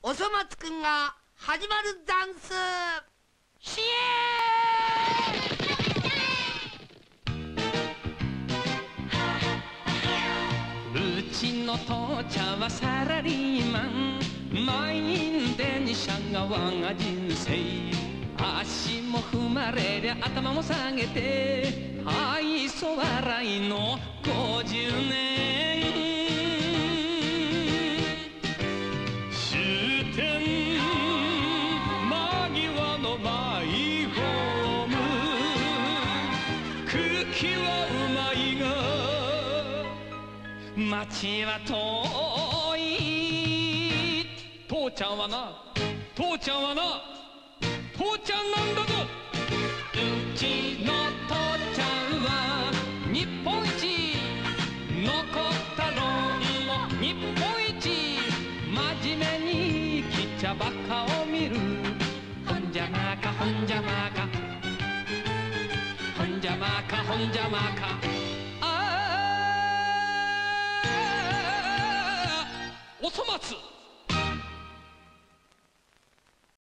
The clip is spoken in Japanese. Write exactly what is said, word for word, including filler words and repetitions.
おそ松くんが始まるざんす。シエーうちの父ちゃんはサラリーマン、満員電車が我が人生。足も踏まれりゃ頭も下げて愛想笑いのごじゅうねん。終点間際のマイホーム、空気はうまいが街は遠い。父ちゃんはな、父ちゃんはな、父ちゃんなんだぞ。うちの父ちゃんは日本一、残ったろんの日本一。真面目に生きちゃバカを見る。ほんじゃまかほんじゃまか、ほんじゃまかほんじゃまか。ああ、おそ松。